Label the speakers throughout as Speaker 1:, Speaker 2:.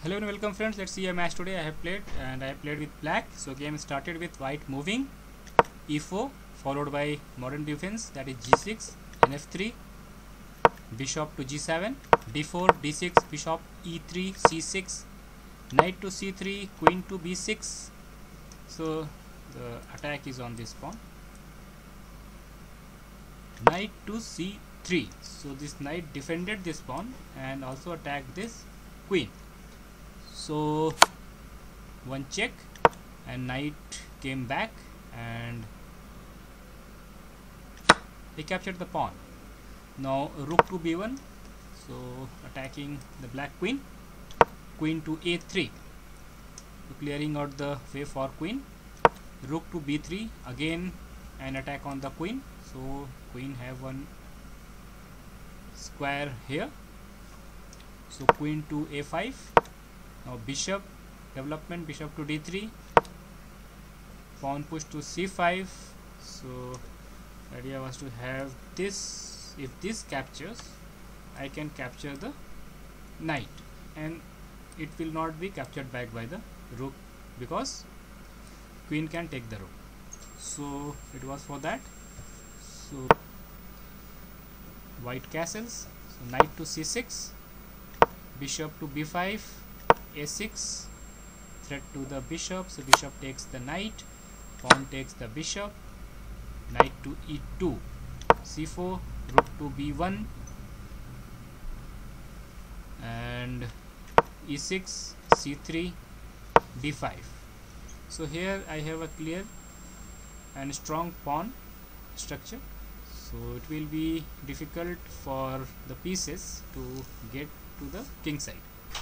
Speaker 1: Hello and welcome friends, let's see a match today. I have played with black. So game started with white moving e4 followed by modern defense, that is g6 and f3, bishop to g7, d4, d6, bishop e3, c6, knight to c3, queen to b6. So the attack is on this pawn. Knight to c3. So this knight defended this pawn and also attacked this queen. So one check and knight came back and he captured the pawn. Now rook to b1, so attacking the black queen. Queen to a3, so clearing out the way for queen. Rook to b3, again an attack on the queen, so queen have one square here. So queen to a5. Now bishop development, bishop to d3, pawn push to c5. So the idea was to have this. If this captures, I can capture the knight and it will not be captured back by the rook because queen can take the rook. So it was for that. So white castles. So knight to c6, bishop to b5, a6, threat to the bishop, so bishop takes the knight, pawn takes the bishop, knight to e2, c4, rook to b1 and e6, c3, d5. So here I have a clear and strong pawn structure, so it will be difficult for the pieces to get to the king side.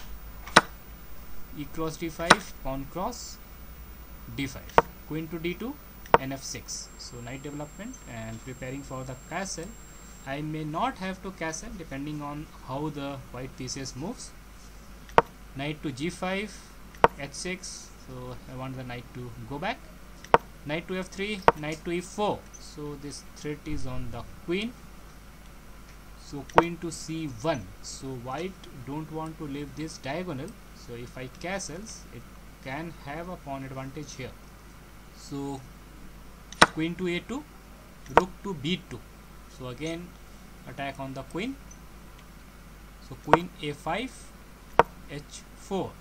Speaker 1: E cross d5, pawn cross d5, queen to d2 and f6. So knight development and preparing for the castle. I may not have to castle depending on how the white pieces moves. Knight to g5, h6, so I want the knight to go back. Knight to f3, knight to e4, so this threat is on the queen. So queen to c1, so white don't want to leave this diagonal, so if I castles it can have a pawn advantage here. So queen to a2, rook to b2, so again attack on the queen. So queen a5, h4.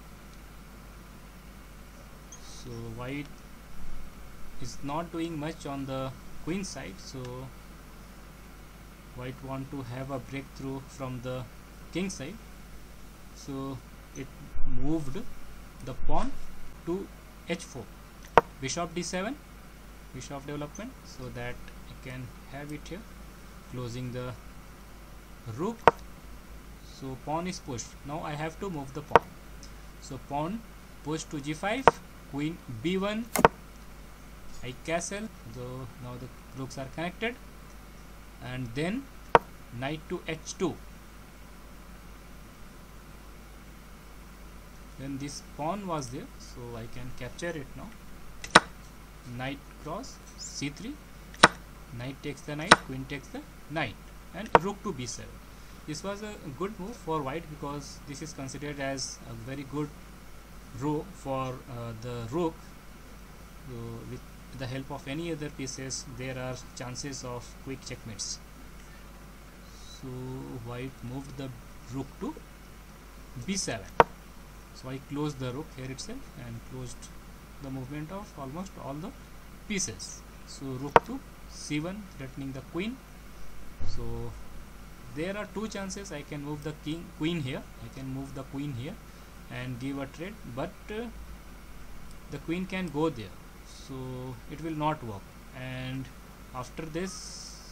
Speaker 1: So white is not doing much on the queen side, so white want to have a breakthrough from the king side. So it moved the pawn to h4, bishop d7, bishop development, so that I can have it here, closing the rook. So pawn is pushed. Now I have to move the pawn. So pawn push to g5, queen b1, I castle, so now the rooks are connected, and then knight to h2. Then this pawn was there, so I can capture it now. Knight cross c3, knight takes the knight, queen takes the knight, and rook to b7. This was a good move for white because this is considered as a very good row for the rook. So with the help of any other pieces there are chances of quick checkmates. So white moved the rook to b7. So I closed the rook here itself and closed the movement of almost all the pieces. So rook to c1, threatening the queen. So there are two chances. I can move the queen here, I can move the queen here and give a trade, but the queen can go there, so it will not work. And after this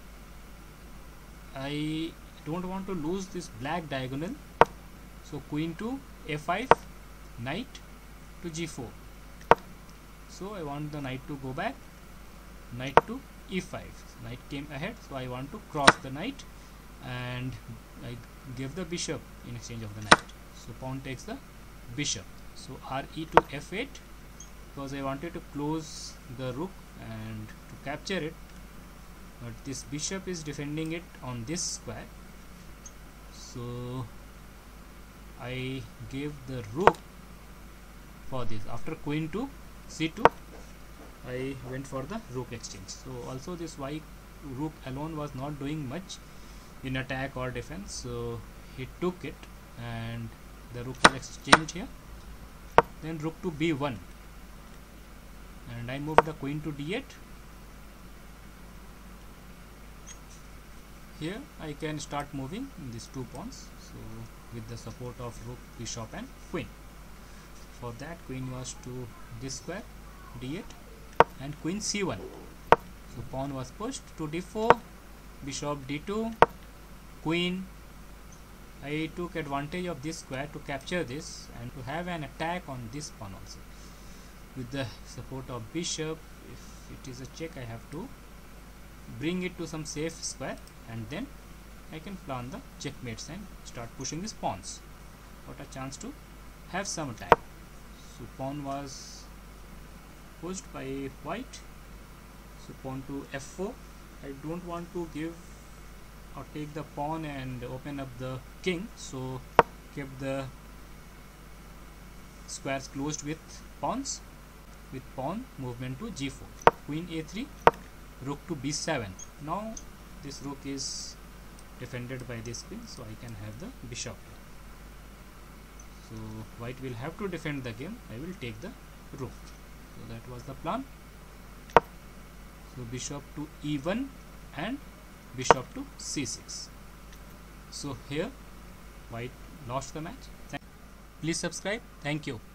Speaker 1: I don't want to lose this black diagonal, so queen to a5, knight to g4. So I want the knight to go back, knight to e5. So knight came ahead, so I want to cross the knight and I give the bishop in exchange of the knight. So pawn takes the bishop. So re to f8, because I wanted to close the rook and to capture it, but this bishop is defending it on this square. So I gave the rook for this. After queen to c2, I went for the rook exchange. So also this white rook alone was not doing much in attack or defense, so he took it and the rook was exchanged here. Then rook to b1, and I moved the queen to d8. Here I can start moving these two pawns, so with the support of rook, bishop and queen. For that, queen was to this square, d8, and queen c1. So pawn was pushed to d4, bishop d2, queen. I took advantage of this square to capture this and to have an attack on this pawn also. With the support of bishop, if it is a check, I have to bring it to some safe square, and then I can plan the checkmates and start pushing these pawns. Got a chance to have some attack. So pawn was pushed by white. So pawn to f4. I don't want to give or take the pawn and open up the king, so kept the squares closed with pawns. With pawn movement to g4, queen a3, rook to b7. Now this rook is defended by this queen, so I can have the bishop here. So white will have to defend the game. I will take the rook. So that was the plan. So bishop to e1 and bishop to c6. So here white lost the match. Please subscribe. Thank you.